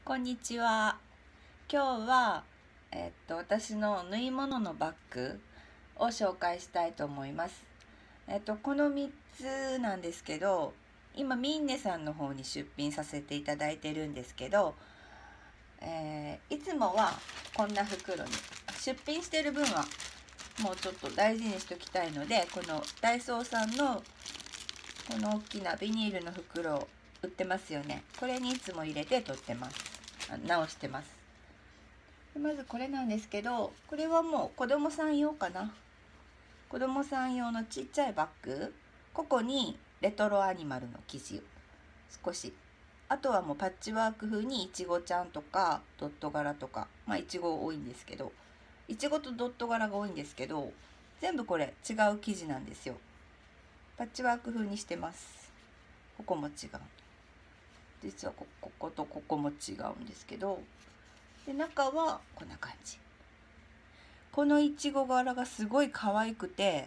こんにちは。今日は、私の縫い物のバッグを紹介したいと思います。この3つなんですけど、今ミンネさんの方に出品させていただいてるんですけど、いつもはこんな袋に、出品してる分はもうちょっと大事にしときたいので、このダイソーさんのこの大きなビニールの袋売ってますよね。これにいつも入れて取ってます。直してます。まずこれなんですけど、これはもう子供さん用かな。子供さん用のちっちゃいバッグ。ここにレトロアニマルの生地を少し、あとはもうパッチワーク風にいちごちゃんとかドット柄とか、いちご多いんですけど、いちごとドット柄が多いんですけど、全部これ違う生地なんですよ。パッチワーク風にしてます。ここも違う。実はこことここも違うんですけど、で中はこんな感じ。このいちご柄がすごい可愛くて、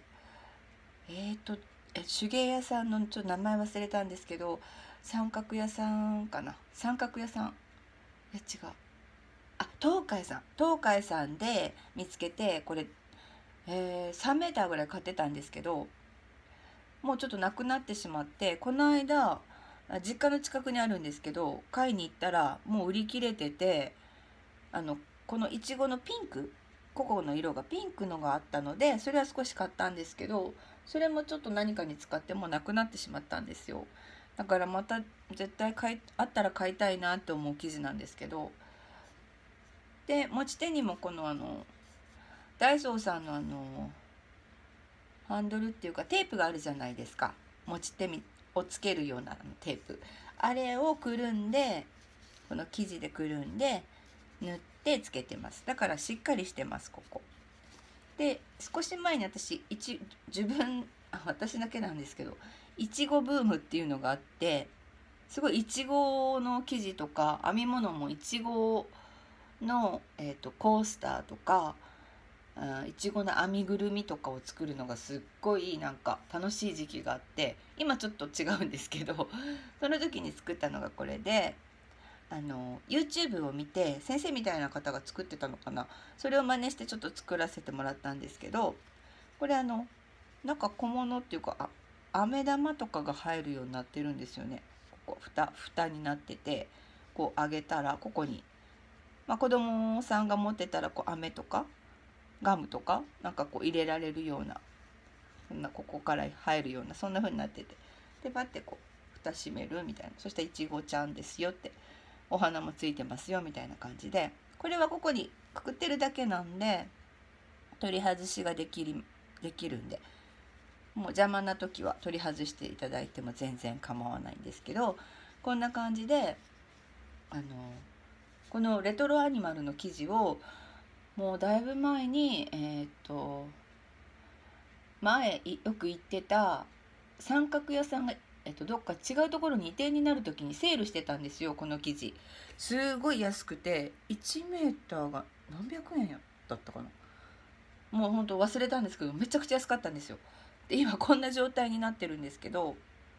手芸屋さんのちょっと名前忘れたんですけど、三角屋さんかな、三角屋さん、いや違う、東海さんで見つけて、これ、3メーターぐらい買ってたんですけど、もうちょっとなくなってしまって、この間実家の近くにあるんですけど、買いに行ったらもう売り切れてて、このいちごのピンク、ココの色がピンクのがあったので、それは少し買ったんですけど、それもちょっと何かに使ってもうなくなってしまったんですよ。だからまた絶対あったら買いたいなって思う生地なんですけど、で持ち手にもこのダイソーさんのハンドルっていうかテープがあるじゃないですか。持ち手をつけるようなテープ、あれをくるんで、この生地でくるんで塗ってつけてます。だからしっかりしてます。ここで少し前に私だけなんですけど、いちごブームっていうのがあって、すごいいちごの生地とか編み物もいちごの、コースターとかいちごの編みぐるみとかを作るのがすっごいなんか楽しい時期があって、今ちょっと違うんですけどその時に作ったのがこれで、YouTube を見て先生みたいな方が作ってたのかな、それを真似してちょっと作らせてもらったんですけど、これなんか小物っていうか、飴玉とかが入るようになってるんですよね。ここ蓋になってて、こう上げたらここに、子供さんが持ってたらこう飴とかガムとかなんかこう入れられるような、そんなここから入るような、そんな風になってて、でバッてこう蓋閉めるみたいな、そしたらいちごちゃんですよって、お花もついてますよみたいな感じで、これはここにくくってるだけなんで取り外しができるんで、もう邪魔な時は取り外していただいても全然構わないんですけど、こんな感じでこのレトロアニマルの生地をもうだいぶ前に前よく行ってた三角屋さんが、どっか違うところに移転になる時にセールしてたんですよ。この生地すごい安くて、1メーターが何百円だったかな、もうほんと忘れたんですけど、めちゃくちゃ安かったんですよ。で今こんな状態になってるんですけど、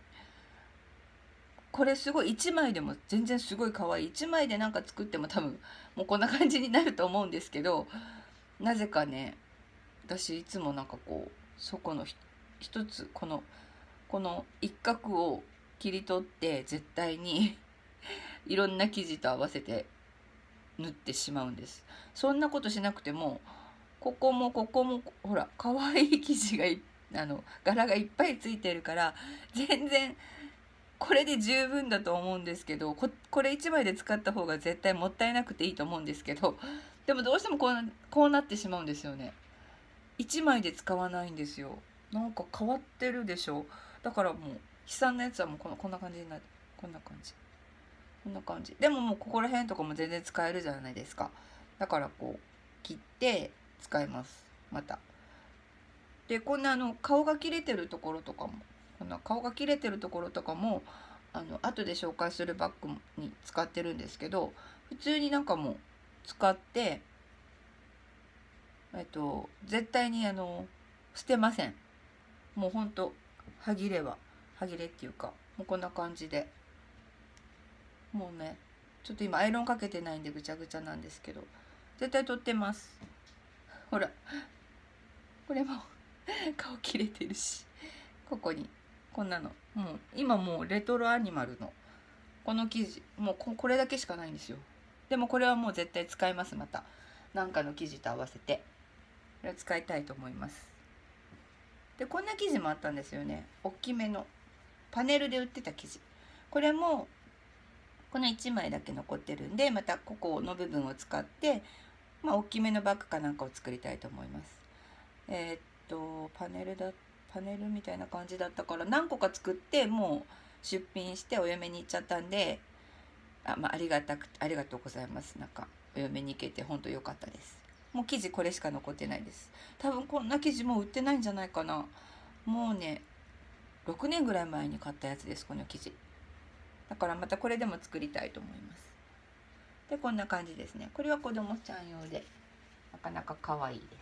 これすごい1枚でも全然すごい可愛い。1枚でなんか作っても多分もうこんな感じになると思うんですけど、なぜかね、私いつもなんかこう、そこの一つこの一角を切り取って絶対にいろんな生地と合わせて縫ってしまうんです。そんなことしなくても、ここもここもほら可愛い生地が柄がいっぱいついてるから、全然これで十分だと思うんですけど、これ1枚で使った方が絶対もったいなくていいと思うんですけど、でもどうしてもこうなってしまうんですよね。1枚で使わないんですよ。なんか変わってるでしょ。だからもう悲惨なやつはもうこんな感じになる。こんな感じ、こんな感じでももうここら辺とかも全然使えるじゃないですか。だからこう切って使います。またで、こんな顔が切れてるところとかも、こんな顔が切れてるところとかも後で紹介するバッグに使ってるんですけど、普通になんかもう使って、絶対に捨てません。もうほんと歯切れっていうか、もうこんな感じで、もうねちょっと今アイロンかけてないんでぐちゃぐちゃなんですけど、絶対取ってます。ほらこれも顔切れてるし、ここにこんなの、もう今もうレトロアニマルのこの生地、もうこれだけしかないんですよ。でもこれはもう絶対使います。またなんかの生地と合わせてこれ使いたいと思います。でこんな生地もあったんですよね。大きめのパネルで売ってた生地、これもこの1枚だけ残ってるんで、またここの部分を使って、大きめのバッグかなんかを作りたいと思います。パネルみたいな感じだったから何個か作ってもう出品してお嫁に行っちゃったんで、ありがとうございます。なんかお嫁に行けて本当良かったです。もう生地これしか残ってないです。多分こんな生地もう売ってないんじゃないかな。もうね6年ぐらい前に買ったやつです、この生地。だからまたこれでも作りたいと思います。でこんな感じですね。これは子供ちゃん用でなかなか可愛いです。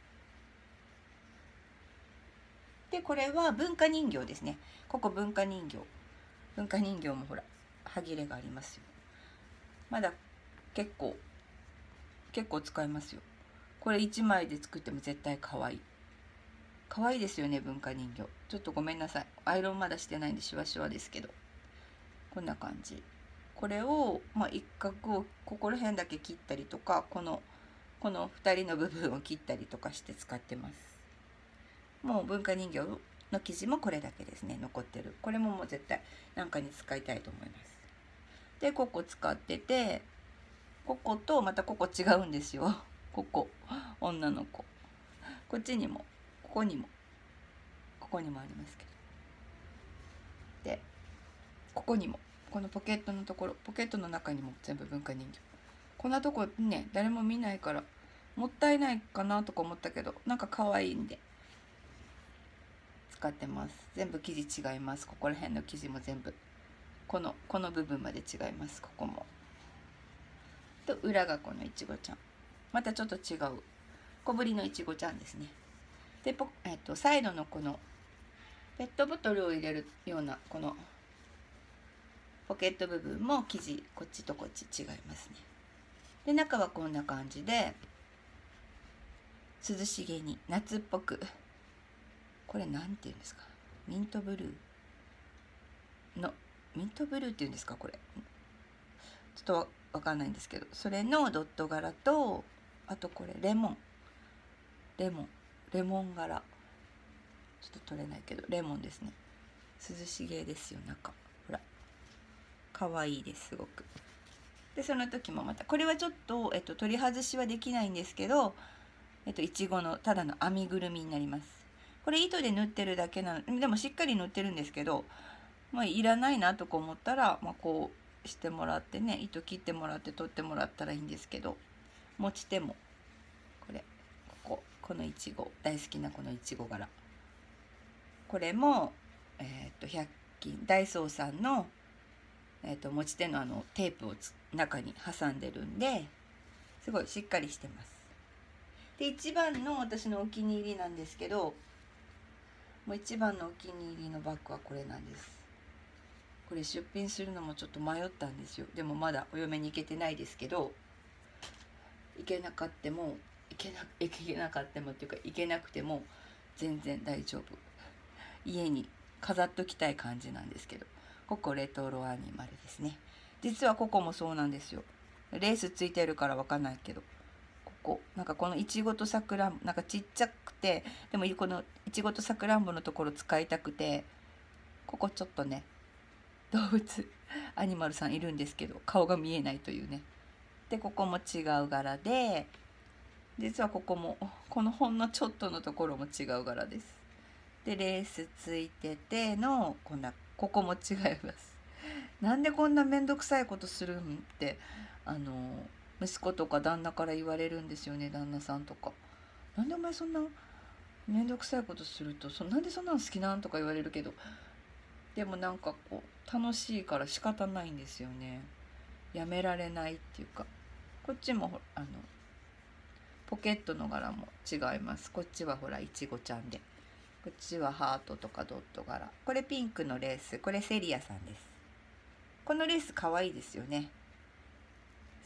でこれは文化人形ですね。ここ文化人形もほら歯切れがありますよ。まだ結構使えますよ。これ1枚で作っても絶対可愛いですよね。文化人形ちょっとごめんなさい、アイロンまだしてないんでシワシワですけど、こんな感じ。これを一角をここら辺だけ切ったりとか、この2人の部分を切ったりとかして使ってます。もう文化人形の生地もこれだけですね、残ってる。これももう絶対なんかに使いたいと思います。でここ使ってて、こことまたここ違うんですよ。ここ女の子、こっちにもここにもありますけど、でここにもこのポケットのところ、ポケットの中にも全部文化人形。こんなとこね誰も見ないからもったいないかなとか思ったけど、なんか可愛いんで使ってます。全部生地違います。ここら辺の生地も全部この部分まで違います。ここもと裏がこのいちごちゃん、またちょっと違う小ぶりのいちごちゃんですね。でサイドのこのペットボトルを入れるようなこのポケット部分も生地こっちとこっち違いますね。で中はこんな感じで涼しげに夏っぽく、これなんていうんですか、ミントブルーっていうんですか、これちょっとわかんないんですけど、それのドット柄と、あとこれレモン柄、ちょっと取れないけどレモンですね。涼しげですよ。中ほら可愛いです、すごく。でその時もまたこれはちょっと、取り外しはできないんですけど、いちごのただの編みぐるみになります。これ糸で縫ってるだけなのでもしっかり縫ってるんですけど、いらないなとか思ったら、こうしてもらってね、糸切ってもらって取ってもらったらいいんですけど、持ち手もこれこのいちご大好きなこのいちご柄、これも100均ダイソーさんの、持ち手のテープを中に挟んでるんですごいしっかりしてます。で一番の私のお気に入りなんですけど、もう一番のお気に入りのバッグはこれなんです。これ出品するのもちょっと迷ったんですよ。でもまだお嫁に行けてないですけど、行けなかったもっていうか行けなくても全然大丈夫。家に飾っときたい感じなんですけど、ここレトロアニマルですね。実はここもそうなんですよ。レースついてるからわかんないけど、なんかこのいちごとさくらんぼ、なんかちっちゃくて、でもこのいちごとさくらんぼのところ使いたくて、ここちょっとね動物アニマルさんいるんですけど顔が見えないというね。でここも違う柄で、実はここもこのほんのちょっとのところも違う柄です。でレースついててのここも違います。なんでこんなめんどくさいことするんって息子とか旦那から言われるんですよね。旦那さんとか、なんでお前そんなめんどくさいことするとなんでそんなの好きなんとか言われるけど、でもなんか楽しいから仕方ないんですよね。やめられないっていうか。こっちもポケットの柄も違います。こっちはほらいちごちゃんで、こっちはハートとかドット柄。これピンクのレース、これセリアさんです。このレース可愛いですよね。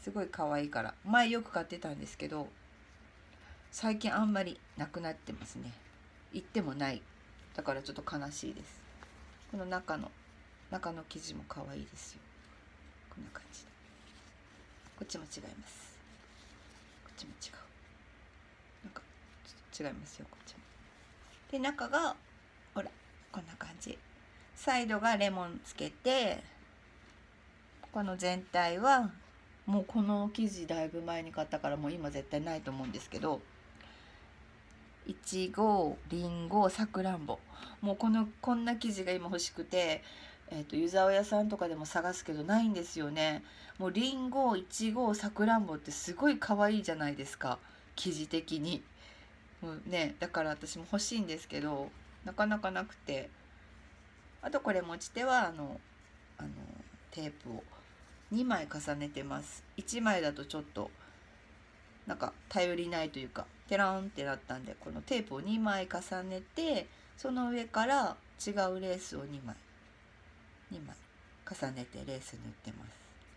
すごい可愛いから、前よく買ってたんですけど、最近あんまりなくなってますね。行ってもない。だからちょっと悲しいです。この中の生地も可愛いですよ。こんな感じで。こっちも違います。こっちも違う。なんかちょっと違いますよ、こっちも。で、中がほらこんな感じ。サイドがレモンつけて、この全体はもうこの生地だいぶ前に買ったからもう今絶対ないと思うんですけど、いちご、りんご、さくらんぼ、もうこんな生地が今欲しくて、湯沢屋さんとかでも探すけどないんですよね。もうりんご、いちご、さくらんぼってすごい可愛いじゃないですか、生地的に。もうね、だから私も欲しいんですけどなかなかなくて、あとこれ持ち手はあのテープを2枚重ねてます。1枚だとちょっとなんか頼りないというか、テランってなったんで、このテープを2枚重ねて、その上から違うレースを2枚重ねてレース塗ってます。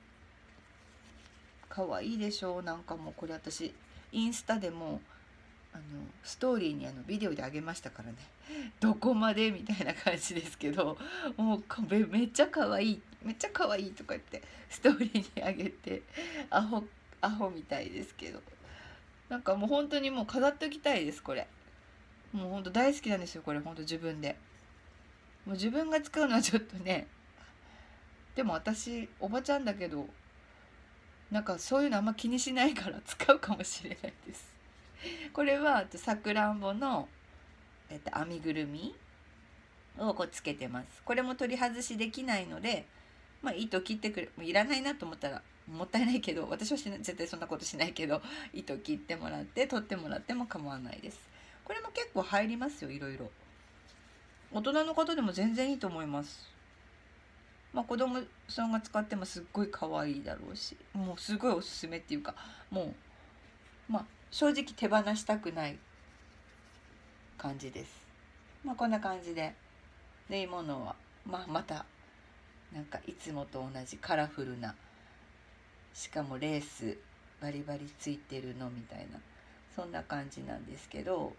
かわいいでしょう。なんかもうこれ私インスタでもストーリーにビデオであげましたからね。どこまでみたいな感じですけど、もうめっちゃ可愛いめっちゃ可愛いとか言ってストーリーにあげて、アホみたいですけど、なんかもう本当にもう飾っておきたいです。これもう本当大好きなんですよ。これ本当自分でもう自分が使うのはちょっとね、でも私おばちゃんだけどなんかそういうのあんま気にしないから使うかもしれないです。これはさくらんぼの、編みぐるみをこうつけてます。これも取り外しできないので、まあ、糸切ってくれ、もういらないなと思ったらもったいないけど、私は絶対そんなことしないけど、糸切ってもらって取ってもらっても構わないです。これも結構入りますよ、いろいろ。大人の方でも全然いいと思います。まあ、子供さんが使ってもすっごい可愛いだろうし、もうすごいおすすめっていうか、もうまあ正直手放したくない感じです。まあこんな感じで縫い物は、またなんかいつもと同じカラフルな、しかもレースバリバリついてるのみたいな、そんな感じなんですけど、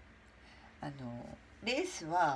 レースは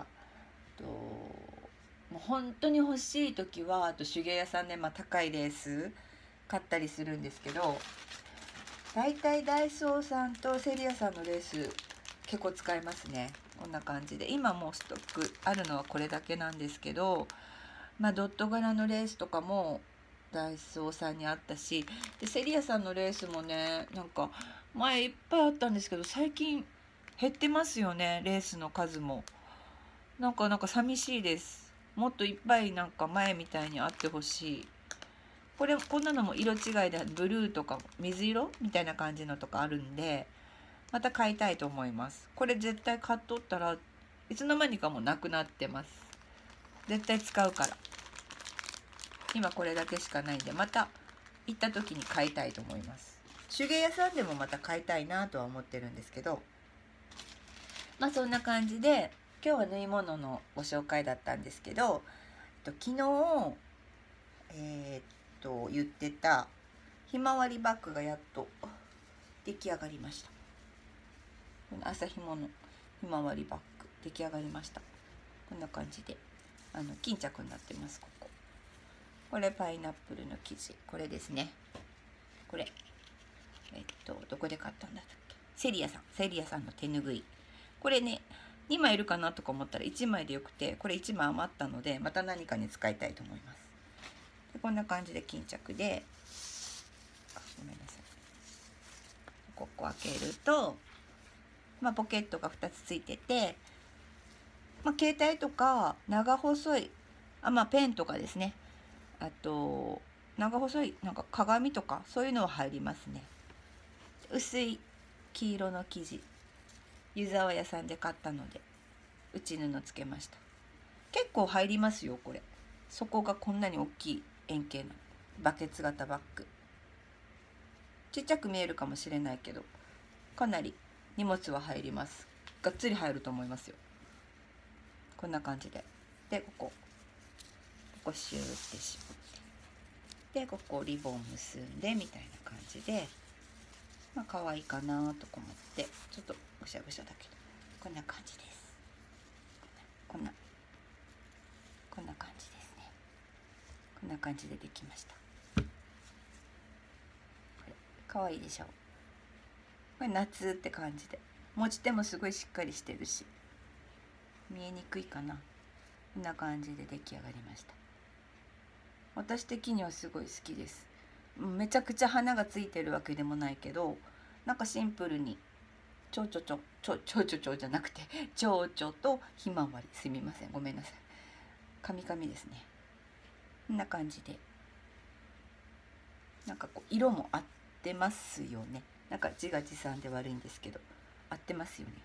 もう本当に欲しい時は手芸屋さんで、高いレース買ったりするんですけど、だいたいダイソーさんとセリアさんのレース結構使いますね。こんな感じで今もうストックあるのはこれだけなんですけど、ドット柄のレースとかもダイソーさんにあったし、でセリアさんのレースもね、なんか前いっぱいあったんですけど最近減ってますよね、レースの数も。なんか寂しいです。もっといっぱいなんか前みたいにあってほしい。こんなのも色違いでブルーとか水色みたいな感じのとかあるんで、また買いたいと思います。これ絶対買っとったらいつの間にかもうなくなってます。絶対使うから。今これだけしかないんで、また行った時に買いたいと思います。手芸屋さんでもまた買いたいなとは思ってるんですけど、そんな感じで今日は縫い物のご紹介だったんですけど、昨日言ってたひまわりバッグがやっと出来上がりました。麻紐のひまわりバッグ出来上がりました。こんな感じで巾着になってます。これパイナップルの生地、これですね。これどこで買ったんだったっけ、セリアさんの手ぬぐい。これね2枚いるかなとか思ったら1枚でよくて、これ1枚余ったのでまた何かに使いたいと思います。でこんな感じで巾着で、ごめんなさい、ここ開けると、ポケットが2つついてて、携帯とか長細いペンとかですね、あと長細いなんか鏡とかそういうのは入りますね。薄い黄色の生地、湯沢屋さんで買ったので内布つけました。結構入りますよこれ。底がこんなに大きい円形のバケツ型バッグ。ちっちゃく見えるかもしれないけどかなり荷物は入ります。がっつり入ると思いますよ。こんな感じで、でここシューって絞って、でここリボン結んでみたいな感じで、まあ可愛いかなとか思って、ちょっとぐしゃぐしゃだけどこんな感じです。こんな感じですね。こんな感じでできました。これ可愛いでしょ。これ夏って感じで、持ち手もすごいしっかりしてるし、見えにくいかな。こんな感じで出来上がりました。私的にはすごい好きです。めちゃくちゃ花がついてるわけでもないけど、なんかシンプルにちょちょじゃなくて蝶々とひまわり、すみません、ごめんなさい、カミカミですね。こんな感じで、なんかこう色も合ってますよね。なんか自画自賛で悪いんですけど合ってますよね。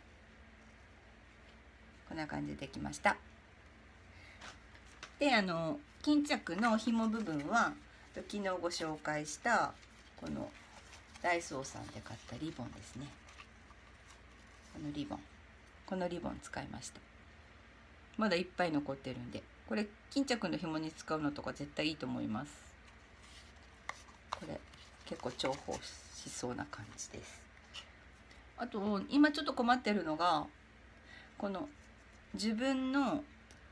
こんな感じでできました。で、巾着の紐部分は昨日ご紹介したこのダイソーさんで買ったリボンですね。このリボン使いました。まだいっぱい残ってるんで、これ巾着の紐に使うのとか絶対いいと思います。これ結構重宝しそうな感じです。あと今ちょっと困ってるのが、この自分の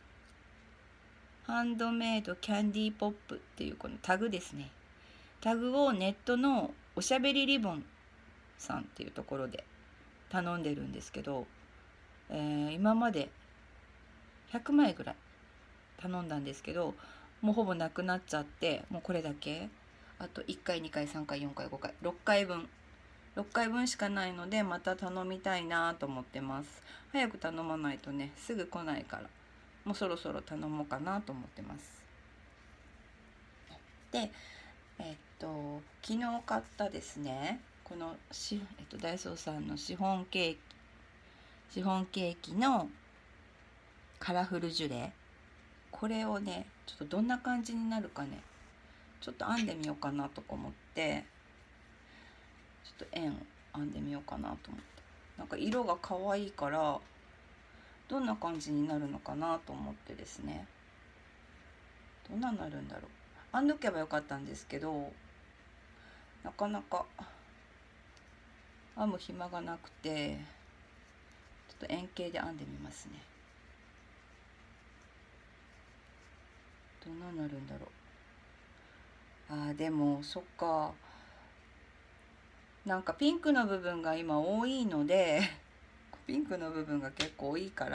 ハンドメイドキャンディーポップっていうこのタグですね。タグをネットのおしゃべりリボンさんっていうところで頼んでるんですけど、今まで100枚ぐらい頼んだんですけど、もうほぼなくなっちゃって、もうこれだけ、あと1回2回3回4回5回6回分しかないので、また頼みたいなと思ってます。早く頼まないとね、すぐ来ないから、もうそろそろ頼もうかなと思ってます。で、昨日買ったですね、このダイソーさんのシフォンケーキのカラフルジュレ、これをね、ちょっとどんな感じになるかね、ちょっと編んでみようかなと思って、ちょっと円を編んでみようかなと思って、なんか色が可愛いからどんな感じになるのかなと思ってですね、どんなになるんだろう。編んどけばよかったんですけど、なかなか編む暇がなくて、ちょっと円形で編んでみますね。どんなになるんだろう。でもそっか、なんかピンクの部分が今多いのでピンクの部分が結構多いから、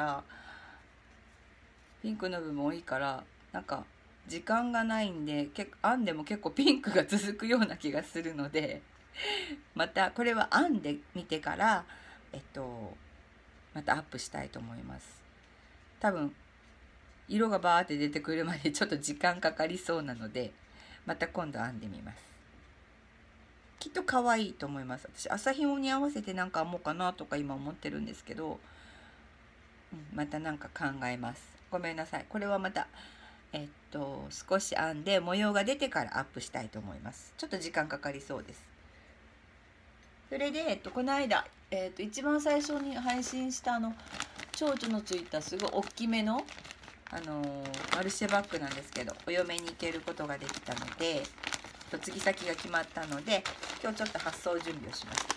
なんか時間がないんで、編んでも結構ピンクが続くような気がするのでまたこれは編んでみてからまたアップしたいと思います。多分色がバーって出てくるまでちょっと時間かかりそうなので、また今度編んでみます。きっと可愛いと思います。私麻紐に合わせてなんか編もうかなとか今思ってるんですけど、またなんか考えます。ごめんなさい。これはまた少し編んで模様が出てからアップしたいと思います。ちょっと時間かかりそうです。それでこの間一番最初に配信した蝶々のついたすごい大きめのマルシェバッグなんですけど、お嫁に行けることができたので、嫁ぎ先が決まったので、今日ちょっと発送準備をしました。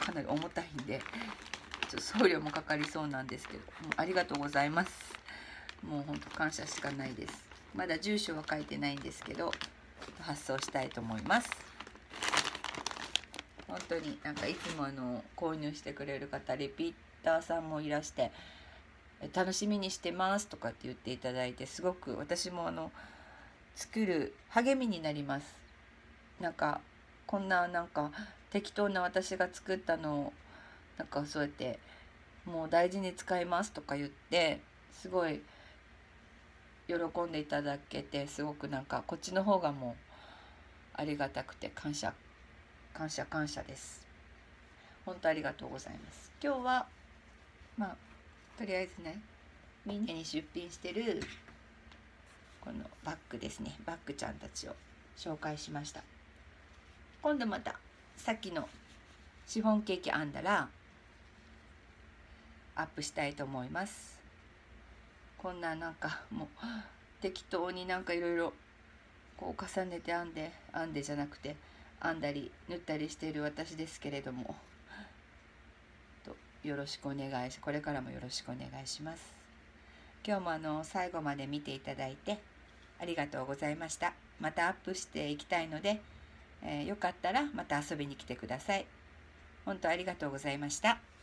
かなり重たいんでちょっと送料もかかりそうなんですけど、もうありがとうございます。もうほんと感謝しかないです。まだ住所は書いてないんですけど、発送したいと思います。本当になんかいつも購入してくれる方、リピーターさんもいらして、楽しみにしてますとかって言っていただいて、すごく私も作る励みになります。なんかこんななんか適当な私が作ったのをなんかそうやってもう大事に使いますとか言って、すごい喜んでいただけて、すごくなんかこっちの方がもうありがたくて感謝です。本当ありがとうございます。今日はとりあえずね、みんなに出品してるこのバッグですね、バッグちゃんたちを紹介しました。今度またさっきのシフォンケーキ編んだらアップしたいと思います。こんななんかもう適当になんかいろいろこう重ねて編んでじゃなくて、 編んだり縫ったりしている私ですけれども、よろしくお願いし、これからもよろしくお願いします。今日も最後まで見ていただいてありがとうございました。またアップしていきたいので、よかったらまた遊びに来てください。本当ありがとうございました。